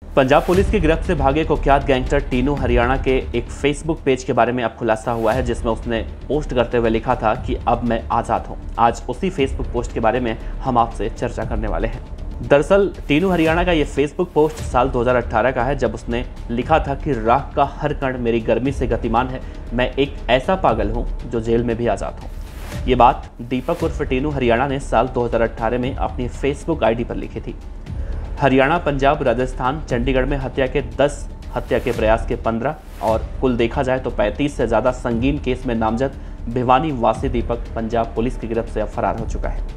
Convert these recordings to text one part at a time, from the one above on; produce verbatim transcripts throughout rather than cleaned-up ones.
Punjab police की गिरफ्त से भागे कुख्यात गैंगस्टर टीनू हरियाणा के एक फेसबुक पेज के बारे में अब खुलासा हुआ है, जिसमें उसने पोस्ट करते हुए लिखा था कि अब मैं आज़ाद हूं। आज उसी फेसबुक पोस्ट के बारे में हम आपसे चर्चा करने वाले हैं। दरअसल टीनू हरियाणा का ये फेसबुक पोस्ट साल दो हज़ार अठारह का है, जब उसने लिखा था कि राख का हर कण मेरी गर्मी से गतिमान है, मैं एक ऐसा पागल हूँ जो जेल में भी आज़ाद हूँ। ये बात दीपक उर्फ टीनू हरियाणा ने साल दो हज़ार अठारह में अपनी फेसबुक आईडी पर लिखी थी। हरियाणा, पंजाब, राजस्थान, चंडीगढ़ में हत्या के दस, हत्या के प्रयास के पंद्रह और कुल देखा जाए तो पैंतीस से ज़्यादा संगीन केस में नामजद भिवानी वासी दीपक पंजाब पुलिस की गिरफ्त से अब फरार हो चुका है।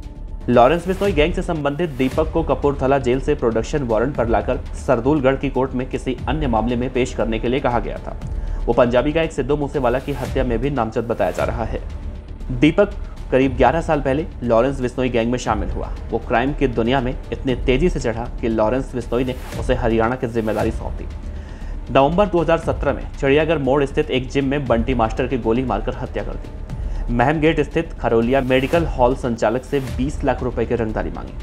लॉरेंस बिश्नोई गैंग से संबंधित दीपक को कपूरथला जेल से प्रोडक्शन वारंट पर लाकर सरदूलगढ़ की कोर्ट में किसी अन्य मामले में पेश करने के लिए कहा गया था। वो पंजाबी गायक सिद्धू मूसेवाला की हत्या में भी नामजद बताया जा रहा है। दीपक करीब ग्यारह साल पहले लॉरेंस बिश्नोई गैंग में शामिल हुआ। वो क्राइम की दुनिया में इतने तेजी से चढ़ा कि लॉरेंस बिश्नोई ने उसे हरियाणा की जिम्मेदारी सौंप दी। नवंबर दो हज़ार सत्रह में चिड़ियाघर मोड़ स्थित एक जिम में बंटी मास्टर की गोली मारकर हत्या कर दी। महम गेट स्थित खरोलिया मेडिकल हॉल संचालक से बीस लाख रुपए की रंगदारी मांगी।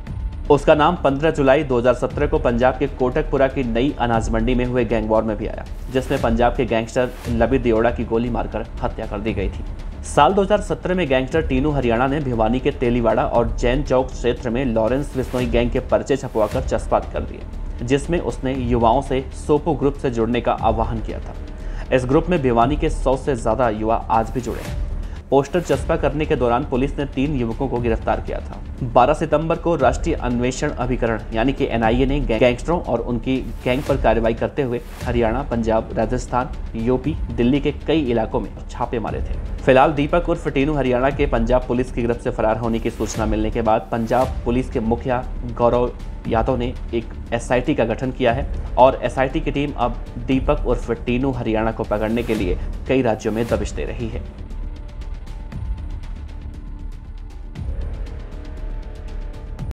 उसका नाम पंद्रह जुलाई दो हज़ार सत्रह को पंजाब के कोटकपुरा की नई अनाज मंडी में हुए गैंग वॉर में भी आया, जिसमें पंजाब के गैंगस्टर लबी दियोड़ा की गोली मारकर हत्या कर दी गई थी। साल दो हज़ार सत्रह में गैंगस्टर टीनू हरियाणा ने भिवानी के तेलीवाड़ा और जैन चौक क्षेत्र में लॉरेंस बिश्नोई गैंग के पर्चे छपवाकर चस्पात कर दिए, जिसमें उसने युवाओं से सोपो ग्रुप से जुड़ने का आह्वान किया था। इस ग्रुप में भिवानी के सौ से ज्यादा युवा आज भी जुड़े हैं। पोस्टर चस्पा करने के दौरान पुलिस ने तीन युवकों को गिरफ्तार किया था। बारह सितंबर को राष्ट्रीय अन्वेषण अभिकरण यानी कि एन आई ए ने गैंगस्टरों और उनकी गैंग पर कार्रवाई करते हुए हरियाणा, पंजाब, राजस्थान, यूपी, दिल्ली के कई इलाकों में छापे मारे थे। फिलहाल दीपक उर्फ टीनू हरियाणा के पंजाब पुलिस की गिरफ्त से फरार होने की सूचना मिलने के बाद पंजाब पुलिस के मुखिया गौरव यादव ने एक एस आई टी का गठन किया है और एस आई टी की टीम अब दीपक उर्फ टीनू हरियाणा को पकड़ने के लिए कई राज्यों में दबिश दे रही है।